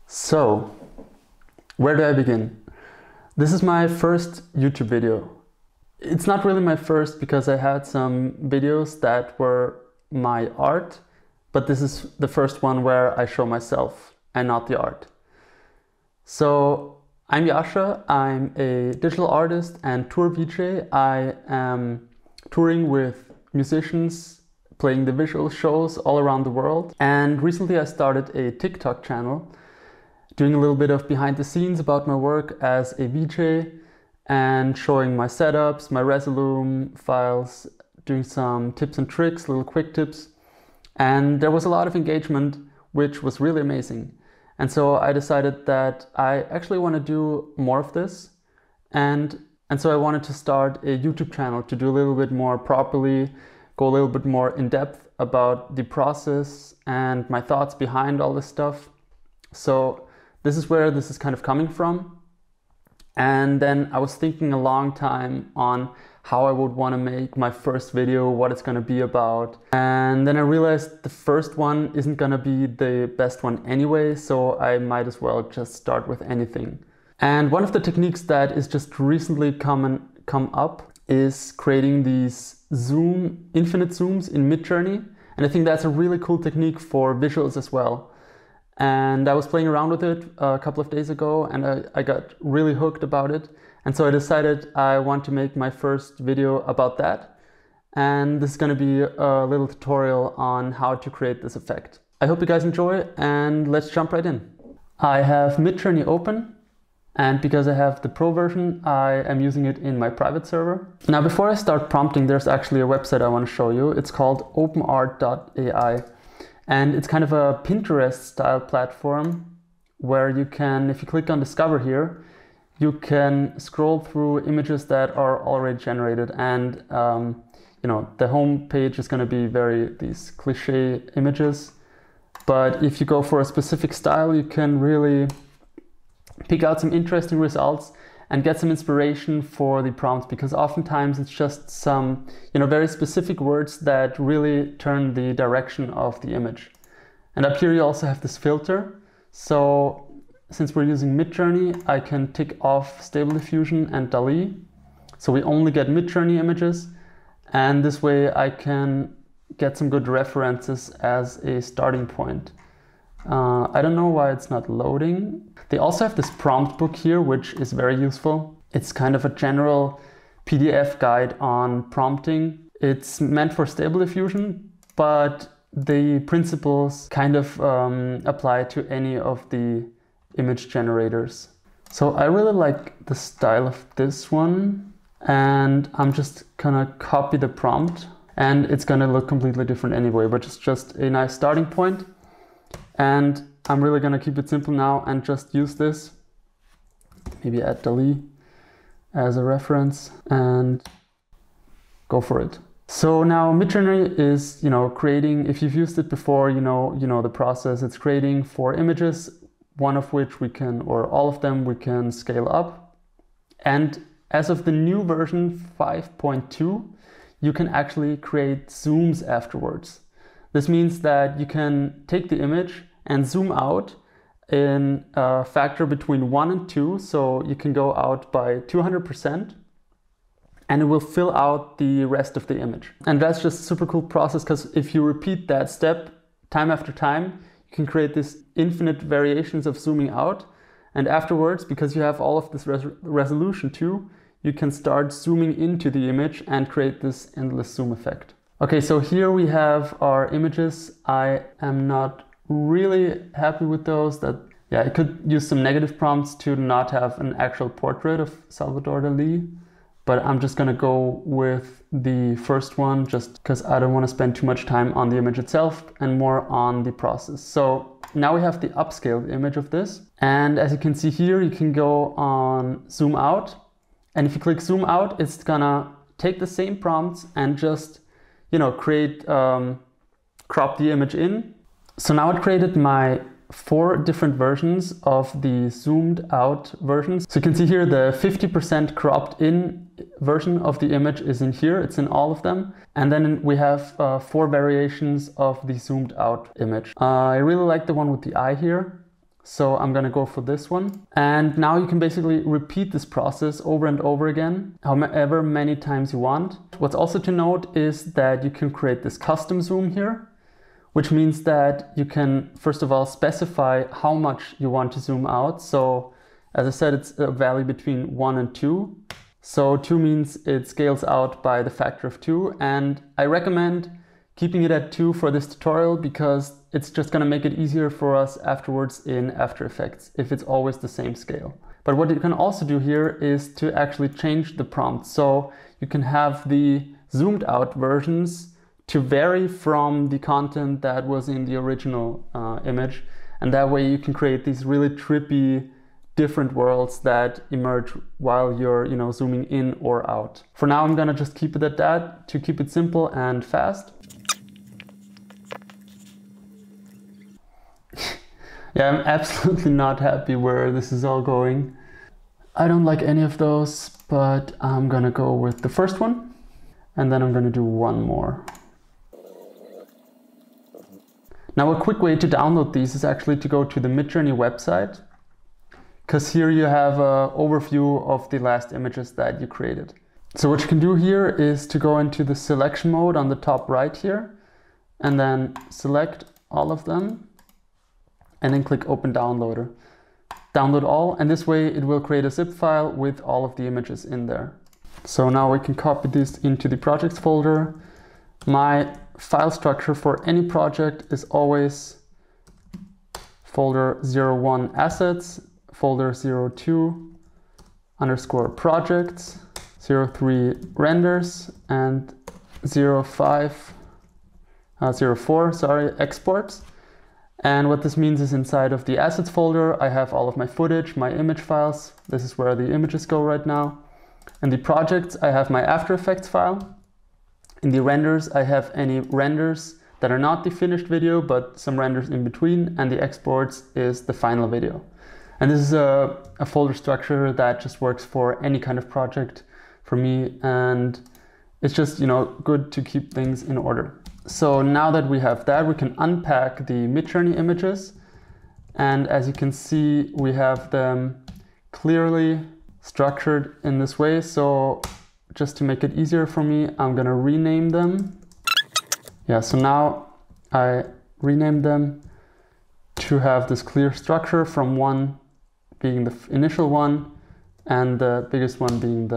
So, where do I begin? This is my first YouTube video. It's not really my first because I had some videos that were my art, but this is the first one where I show myself and not the art. So, I'm Yasha, I'm a digital artist and tour VJ. I am touring with musicians, playing the visual shows all around the world. And recently I started a TikTok channel, doing a little bit of behind the scenes about my work as a VJ and showing my setups, my Resolume files, doing some tips and tricks, little quick tips. And there was a lot of engagement, which was really amazing. And so I decided that I actually want to do more of this. And so I wanted to start a YouTube channel to do a little bit more properly, go a little bit more in depth about the process and my thoughts behind all this stuff. So this is where this is kind of coming from. And then I was thinking a long time on how I would want to make my first video, what it's going to be about. And then I realized the first one isn't going to be the best one anyway, so I might as well just start with anything. And one of the techniques that is just recently come up is creating these infinite zooms in Midjourney. And I think that's a really cool technique for visuals as well. And I was playing around with it a couple of days ago and I got really hooked about it. And so I decided I want to make my first video about that. And this is going to be a little tutorial on how to create this effect. I hope you guys enjoy and let's jump right in. I have Midjourney open, and because I have the pro version, I am using it in my private server. Now before I start prompting, there's actually a website I want to show you. It's called openart.ai. And it's kind of a Pinterest style platform where you can, if you click on discover here, you can scroll through images that are already generated. And the home page is going to be these cliche images. But if you go for a specific style, you can really pick out some interesting results and get some inspiration for the prompts, because oftentimes it's just some very specific words that really turn the direction of the image. And up here you also have this filter. So since we're using Midjourney, I can tick off Stable Diffusion and DALL-E. So we only get Midjourney images, and this way I can get some good references as a starting point. I don't know why it's not loading. They also have this prompt book here, which is very useful. It's kind of a general PDF guide on prompting. It's meant for Stable Diffusion, but the principles kind of apply to any of the image generators. So I really like the style of this one, and I'm just gonna copy the prompt, and it's gonna look completely different anyway, but it's just a nice starting point. And I'm really gonna keep it simple now and just use this. Maybe add DALL-E as a reference and go for it. So now Midjourney is, creating, if you've used it before, you know the process. It's creating 4 images, one of which we can, or all of them we can scale up. And as of the new version 5.2, you can actually create zooms afterwards. This means that you can take the image and zoom out in a factor between 1 and 2. So you can go out by 200%. And it will fill out the rest of the image. And that's just a super cool process, because if you repeat that step time after time, you can create this infinite variations of zooming out. And afterwards, because you have all of this resolution too, you can start zooming into the image and create this endless zoom effect. Okay, so here we have our images. I am not really happy with those. I could use some negative prompts to not have an actual portrait of Salvador Dali. But I'm just gonna go with the first one just because I don't want to spend too much time on the image itself and more on the process. So now we have the upscaled image of this. And as you can see here, you can go on zoom out. And if you click zoom out, it's gonna take the same prompts and just, create, crop the image in. So now it created my 4 different versions of the zoomed out versions. So you can see here the 50% cropped in version of the image is in here. It's in all of them. And then we have 4 variations of the zoomed out image. I really like the one with the eye here. So I'm gonna go for this one. And now you can basically repeat this process over and over again, however many times you want. What's also to note is that you can create this custom zoom here, which means that you can, first of all, specify how much you want to zoom out. So as I said, it's a value between 1 and 2. So 2 means it scales out by the factor of 2. And I recommend keeping it at 2 for this tutorial because it's just going to make it easier for us afterwards in After Effects if it's always the same scale. But what you can also do here is to actually change the prompt. So you can have the zoomed out versions to vary from the content that was in the original image. And that way you can create these really trippy different worlds that emerge while you're, zooming in or out. For now, I'm gonna just keep it at that to keep it simple and fast. Yeah, I'm absolutely not happy where this is all going. I don't like any of those, but I'm gonna go with the first one. And then I'm gonna do one more. Now, a quick way to download these is actually to go to the Midjourney website, because here you have an overview of the last images that you created. So what you can do here is to go into the selection mode on the top right here, and then select all of them, and then click Open Downloader. Download all, and this way it will create a zip file with all of the images in there. So now we can copy this into the projects folder. My file structure for any project is always folder 01 assets, folder 02 underscore projects, 03 renders, and 04 exports. And what this means is inside of the assets folder, I have all of my footage, my image files. This is where the images go right now. In the projects, I have my After Effects file. In the renders, I have any renders that are not the finished video, but some renders in between, and the exports is the final video. And this is a folder structure that just works for any kind of project for me, and it's just, good to keep things in order. So now that we have that, we can unpack the Midjourney images, and as you can see, we have them clearly structured in this way. So just to make it easier for me, I'm gonna rename them. Yeah, so now I renamed them to have this clear structure, from 1 being the initial one and the biggest one being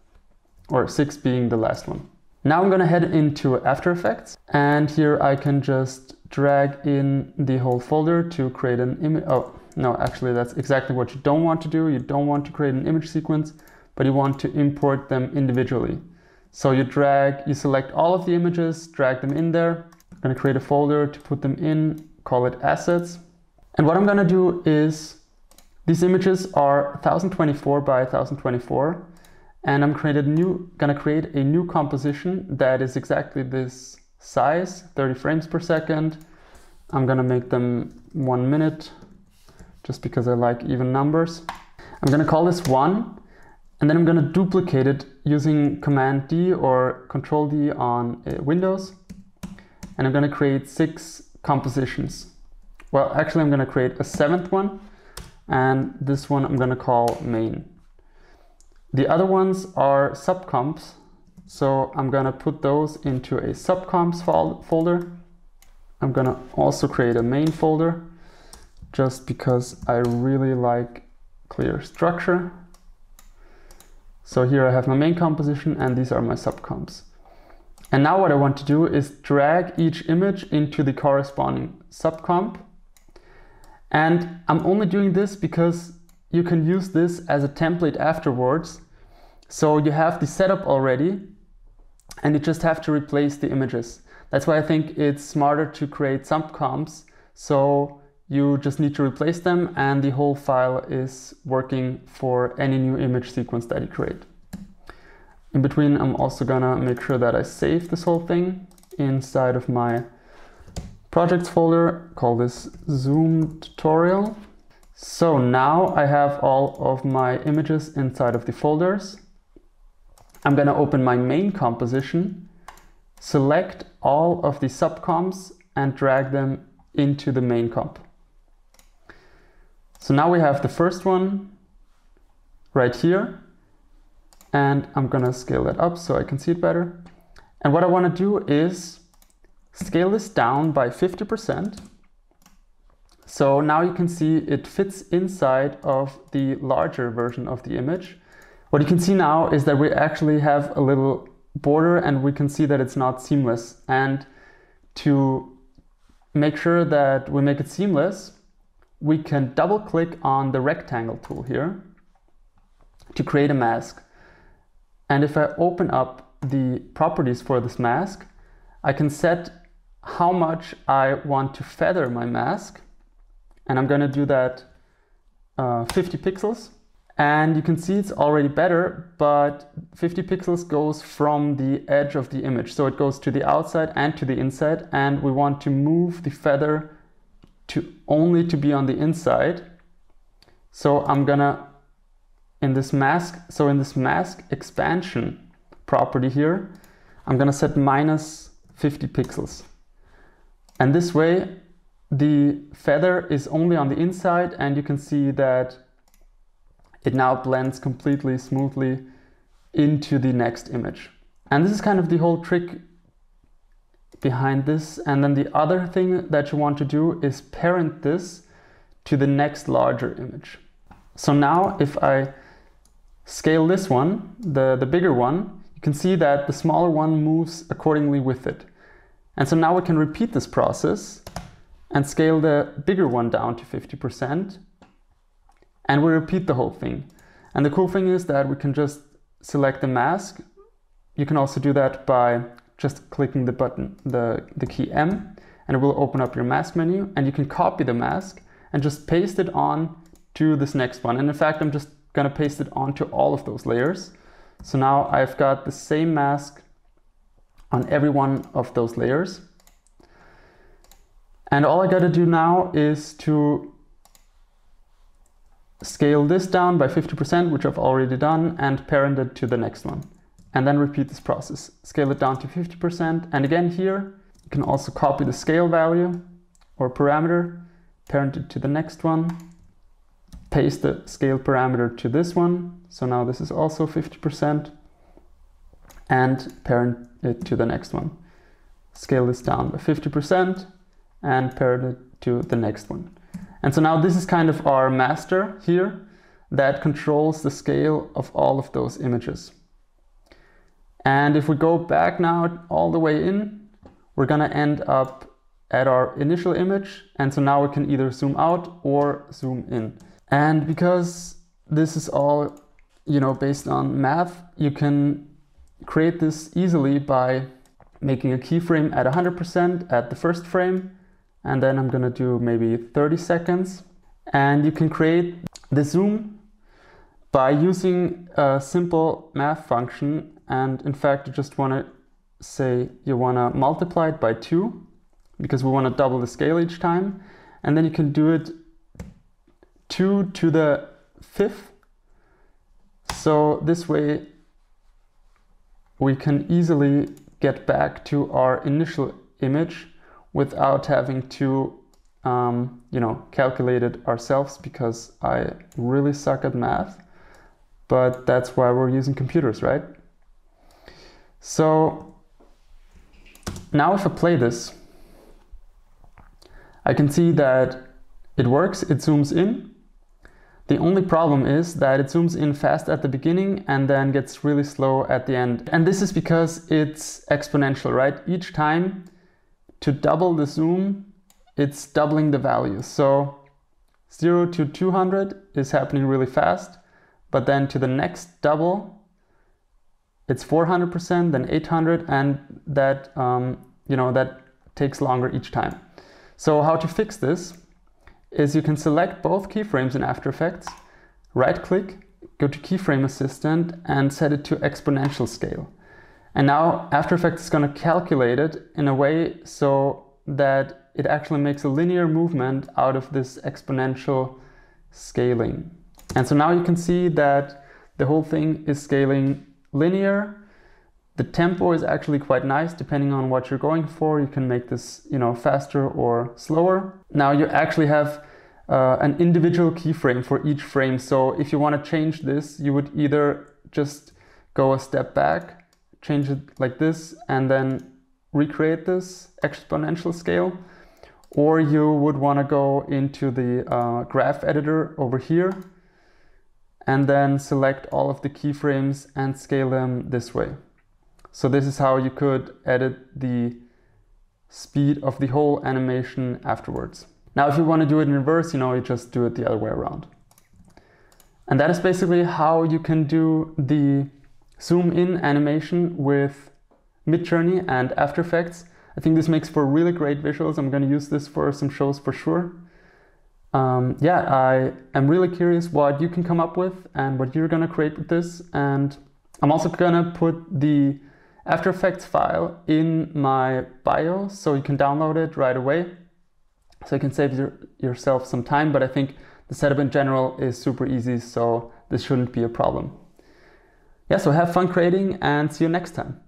6 being the last one. Now I'm gonna head into After Effects, and here I can just drag in the whole folder to create an image. Oh, no, actually that's exactly what you don't want to do. You don't want to create an image sequence, but you want to import them individually. So you select all of the images, drag them in there. I'm gonna create a folder to put them in, call it assets. And what I'm gonna do is, these images are 1024 by 1024, and I'm gonna create a new composition that is exactly this size, 30 frames per second. I'm gonna make them 1 minute, just because I like even numbers. I'm gonna call this 1, and then I'm gonna duplicate it using Command D or Control D on Windows. And I'm gonna create 6 compositions. Well, actually I'm gonna create a 7th one, and this one I'm gonna call main. The other ones are subcomps, so I'm gonna put those into a subcomps folder. I'm gonna also create a main folder, just because I really like clear structure. So here I have my main composition, and these are my subcomps. And now what I want to do is drag each image into the corresponding subcomp. And I'm only doing this because you can use this as a template afterwards. So you have the setup already, and you just have to replace the images. That's why I think it's smarter to create subcomps. So you just need to replace them, and the whole file is working for any new image sequence that you create. In between, I'm also gonna make sure that I save this whole thing inside of my projects folder, call this Zoom tutorial. So now I have all of my images inside of the folders. I'm gonna open my main composition, select all of the subcomps, and drag them into the main comp. So now we have the first one right here, and I'm gonna scale that up so I can see it better. And what I wanna do is scale this down by 50%. So now you can see it fits inside of the larger version of the image. What you can see now is that we actually have a little border, and we can see that it's not seamless. And to make sure that we make it seamless, we can double click on the rectangle tool here to create a mask. And if I open up the properties for this mask, I can set how much I want to feather my mask. And I'm gonna do that 50 pixels. And you can see it's already better, but 50 pixels goes from the edge of the image. So it goes to the outside and to the inside. And we want to move the feather only to be on the inside. So I'm gonna, in this mask expansion property here, I'm gonna set minus 50 pixels. And this way, the feather is only on the inside, and you can see that it now blends completely smoothly into the next image. And this is kind of the whole trick behind this. And then the other thing that you want to do is parent this to the next larger image. So now if I scale this one, the bigger one, you can see that the smaller one moves accordingly with it. And so now we can repeat this process and scale the bigger one down to 50%. And we repeat the whole thing. And the cool thing is that we can just select the mask. You can also do that by just clicking the button, the key M, and it will open up your mask menu. And you can copy the mask and just paste it on to this next one. And in fact, I'm just gonna paste it onto all of those layers. So now I've got the same mask on every one of those layers. And all I gotta do now is to scale this down by 50%, which I've already done, and parent it to the next one. And then repeat this process. Scale it down to 50%. And again here, you can also copy the scale value or parameter, parent it to the next one, paste the scale parameter to this one. So now this is also 50%, and parent it to the next one. Scale this down by 50% and parent it to the next one. And so now this is kind of our master here that controls the scale of all of those images. And if we go back now all the way in, we're gonna end up at our initial image. And so now we can either zoom out or zoom in. And because this is all, based on math, you can create this easily by making a keyframe at 100% at the first frame. And then I'm gonna do maybe 30 seconds. And you can create the zoom by using a simple math function. And in fact, you just wanna say you wanna multiply it by 2 because we wanna double the scale each time. And then you can do it 2 to the 5th. So this way we can easily get back to our initial image without having to, calculate it ourselves, because I really suck at math, but that's why we're using computers, right? So now if I play this, I can see that it works, it zooms in. The only problem is that it zooms in fast at the beginning and then gets really slow at the end. And this is because it's exponential, right? Each time to double the zoom, it's doubling the value. So 0 to 200 is happening really fast, but then to the next double, it's 400%, then 800, and that, that takes longer each time. So how to fix this is you can select both keyframes in After Effects, right click, go to Keyframe Assistant and set it to exponential scale. And now After Effects is going to calculate it in a way so that it actually makes a linear movement out of this exponential scaling. And so now you can see that the whole thing is scaling linear. The tempo is actually quite nice depending on what you're going for. You can make this, faster or slower. Now you actually have an individual keyframe for each frame. So if you want to change this, you would either just go a step back, change it like this, and then recreate this exponential scale, or you would want to go into the graph editor over here and then select all of the keyframes and scale them this way. So this is how you could edit the speed of the whole animation afterwards. Now, if you want to do it in reverse, you just do it the other way around. And that is basically how you can do the zoom in animation with Midjourney and After Effects. I think this makes for really great visuals. I'm going to use this for some shows for sure. Yeah, I am really curious what you can come up with and what you're going to create with this. And I'm also going to put the After Effects file in my bio so you can download it right away. So you can save yourself some time, but I think the setup in general is super easy, so this shouldn't be a problem. Yeah, so have fun creating and see you next time.